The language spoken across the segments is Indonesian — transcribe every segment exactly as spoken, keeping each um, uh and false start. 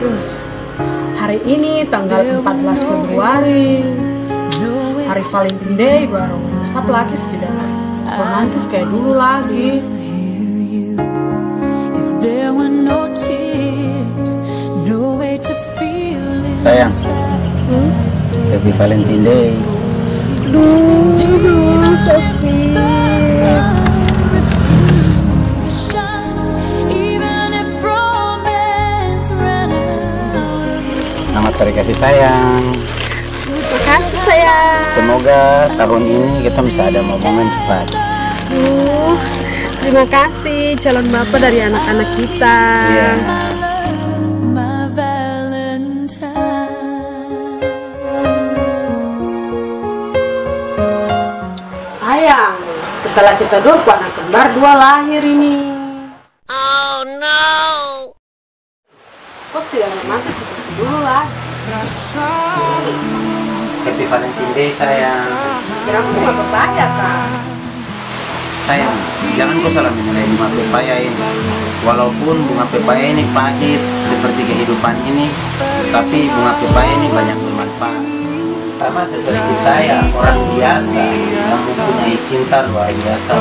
Duh, hari ini tanggal empat belas Februari, hari Valentine Day baru. Sap lagi tidak romantis kayak dulu lagi. Sayang, hmm? Happy Valentine Day. Duh, so sweet. Selamat hari kasih sayang. Terima kasih sayang. Semoga tahun ini kita bisa ada momen cepat. Uh, terima kasih calon bapak dari anak-anak kita. Iya. Sayang, setelah kita dua anak kembar dua lahir ini. Oh no. Kok tidak romantis seperti dulu lah. Happy Valentine Day sayang. Kira aku nggak percaya kan? Sayang, jangan kau salah menilai bunga pepaya ini. Walaupun bunga pepaya ini pahit seperti kehidupan ini, tapi bunga pepaya ini banyak bermanfaat. Sama seperti saya, orang biasa yang mempunyai cinta luar biasa.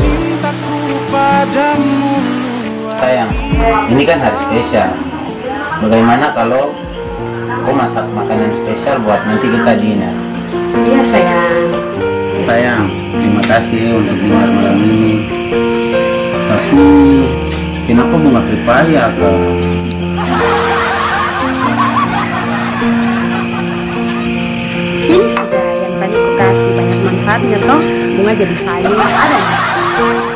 Sayang, ini kan hari spesial. Bagaimana kalau kau masak makanan spesial buat nanti kita dinner? Iya sayang. Sayang, terima kasih untuk dinner malam ini. Tapi kenapa bunga pepaya kak? Ini sudah yang tadi aku kasih banyak manfaatnya toh. Bunga jadi sayur ada nggak?